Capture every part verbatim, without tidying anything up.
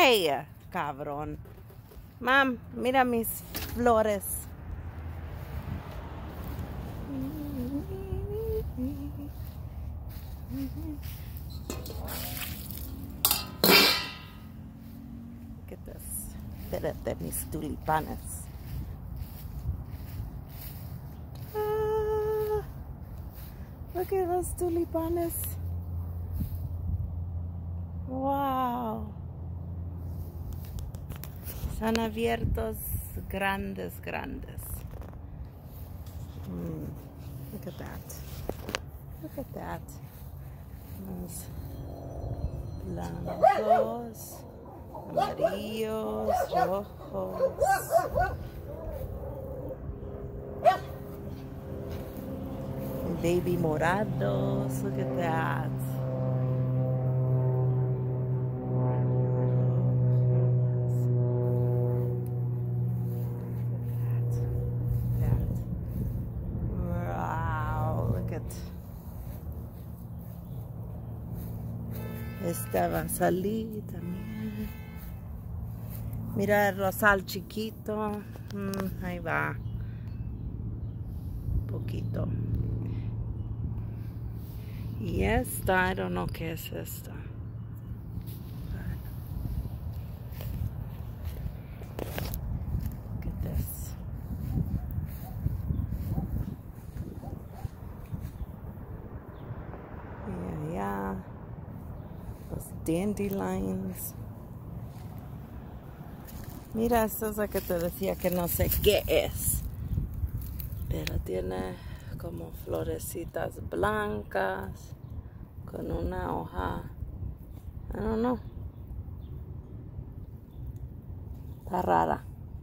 ¡Hey! Cabrón. Mam, mira mis flores. ¿Qué te Espérate, mis tulipanes. Ah, look at those tulipanes. Wow. Están abiertos, grandes, grandes. Mm, look at that. Look at that. Los blancos, amarillos, rojos. Baby morados. Look at that. Esta va a salir también. Mira el rosal chiquito. Mm, ahí va. Poquito. Y esta, I don't know qué es esta. Look at this. Y allá. Los dandelions. Mira, esta es la que te decía que no sé qué es. Pero tiene como florecitas blancas. Con una hoja. I don't know. Está rara.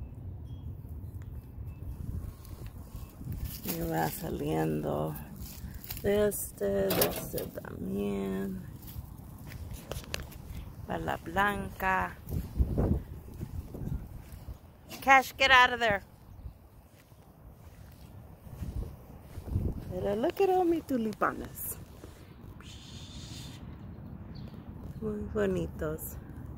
Y va saliendo de este, de este también. La blanca. Cash, get out of there. Pero look at all mis tulipanes. Muy bonitos.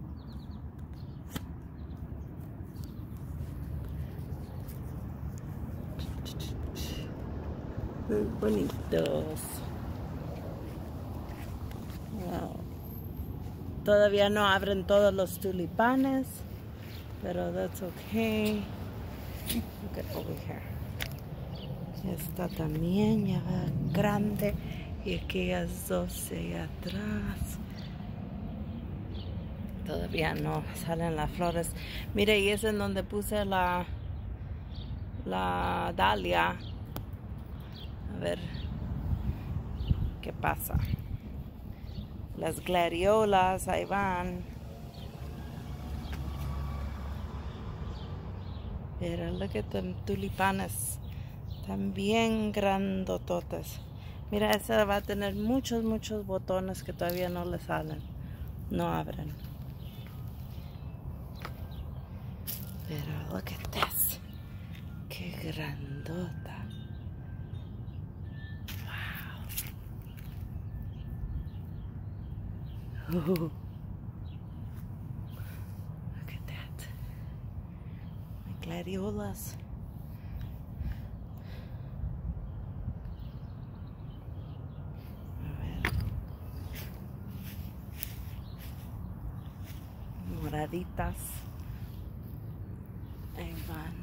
Muy bonitos. Wow. Todavía no abren todos los tulipanes, pero that's okay. Look at over here. Esta también ya va grande y aquellas dos allá atrás. Todavía no salen las flores. Mire, y es en donde puse la la dalia. A ver qué pasa. Las gladiolas, ahí van. Pero look at them tulipanes. También grandototes. Mira, esta va a tener muchos, muchos botones que todavía no le salen. No abren. Pero look at this. Qué grandota. Ooh. Look at that. My gladiolas. A ver. Moraditas. Ahí van.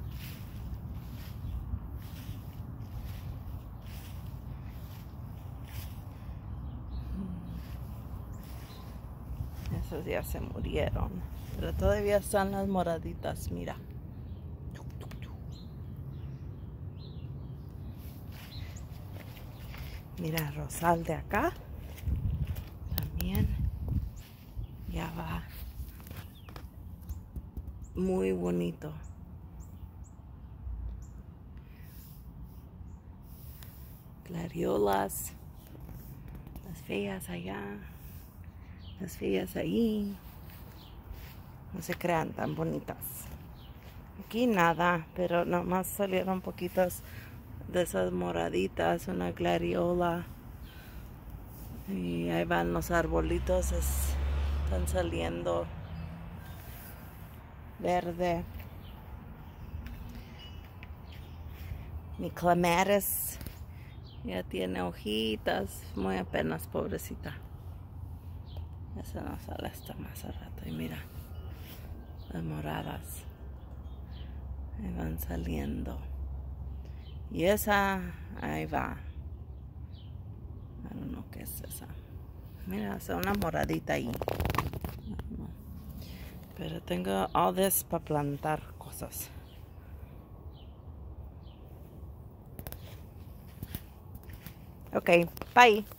Esos ya se murieron, pero todavía están las moraditas, mira. Mira, rosal de acá también ya va muy bonito. Gladiolas, las feas allá. Las feas ahí. No se crean tan bonitas. Aquí nada, pero nomás salieron poquitas de esas moraditas, una gladiola. Y ahí van los arbolitos, es, están saliendo verde. Mi clematis ya tiene hojitas, muy apenas, pobrecita. Esa no sale hasta más a rato. Y mira, las moradas ahí van saliendo. Y esa, ahí va. I don't know qué es esa. Mira, es una moradita ahí. No. Pero tengo all this para plantar cosas. Ok, bye.